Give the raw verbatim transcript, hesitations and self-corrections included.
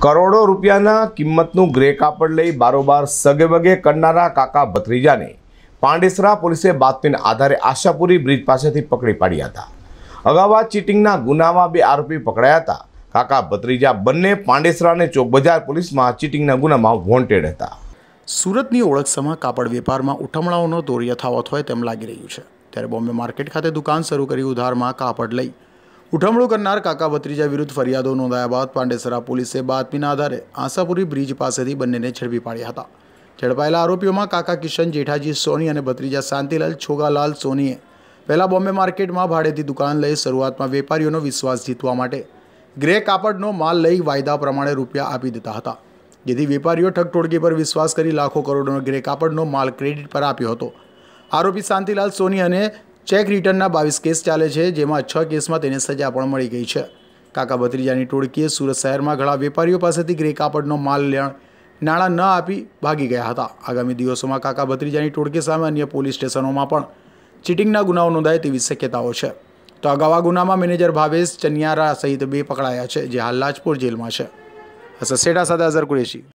કરોડો રૂપિયાના કિંમતનું ગ્રે કાપડ લઈ બારોબાર સગેવગે કરનારા કાકા ભત્રીજાને પાંડેસરા પોલીસે બાતમીના આધારે આશાપુરી બ્રિજ પાસેથી પકડી પાડ્યા હતા। અગાઉ ચીટિંગના ગુનામાં બે આરોપી પકડાયા હતા। કાકા ભત્રીજા બંને પાંડેસરા અને ચોક બજાર પોલીસમાં ચીટિંગના ગુનામાં વોન્ટેડ હતા। સુરતની ઓળખસમા કાપડ વેપારમાં ઉઠમણાઓનો દોર યથાવત હોય તેમ લાગી રહ્યું છે, ત્યારે બોમ્બે માર્કેટ ખાતે દુકાન શરૂ કરી ઉધારમાં કાપડ લઈ ઉઠમણું કરનાર કાકા ભત્રીજા વિરુદ્ધ ફરિયાદો નોંધાયા બાદ પાંડેસરા પોલીસે બાતમીના આધારે આશાપુરી બ્રિજ પાસેથી બંનેને ઝડપી પાડ્યા હતા। ઝડપાયેલા આરોપીઓમાં કાકા કિશન જેઠાજી સોની અને ભત્રીજા શાંતિલાલ છોગાલાલ સોનીએ પહેલા બોમ્બે માર્કેટમાં ભાડેથી દુકાન લઈ શરૂઆતમાં વેપારીઓનો વિશ્વાસ જીતવા માટે ગ્રે કાપડનો માલ લઈ વાયદા પ્રમાણે રૂપિયા આપી દેતા હતા, જેથી વેપારીઓ ઠગઠોડકી પર વિશ્વાસ કરી લાખો કરોડોનો ગ્રે કાપડનો માલ ક્રેડિટ પર આપ્યો હતો। આરોપી શાંતિલાલ સોની અને ચેક રિટર્નના બાવીસ કેસ ચાલે છે, જેમાં છ કેસમાં તેને સજા પણ મળી ગઈ છે। કાકા ભત્રીજાની ટોળકીએ સુરત શહેરમાં ઘણા વેપારીઓ પાસેથી ગ્રે કાપડનો માલ લેણ નાણાં ન આપી ભાગી ગયા હતા। આગામી દિવસોમાં કાકા ભત્રીજાની ટોળકી સામે અન્ય પોલીસ સ્ટેશનોમાં પણ ચીટિંગના ગુનાઓ નોંધાય તેવી શક્યતાઓ છે। તો અગાઉ આ ગુનામાં મેનેજર ભાવેશ ચનિયારા સહિત બે પકડાયા છે, જે હાલ લાજપોર જેલમાં છે। સસેડા સાથે અઝર કુરેશી।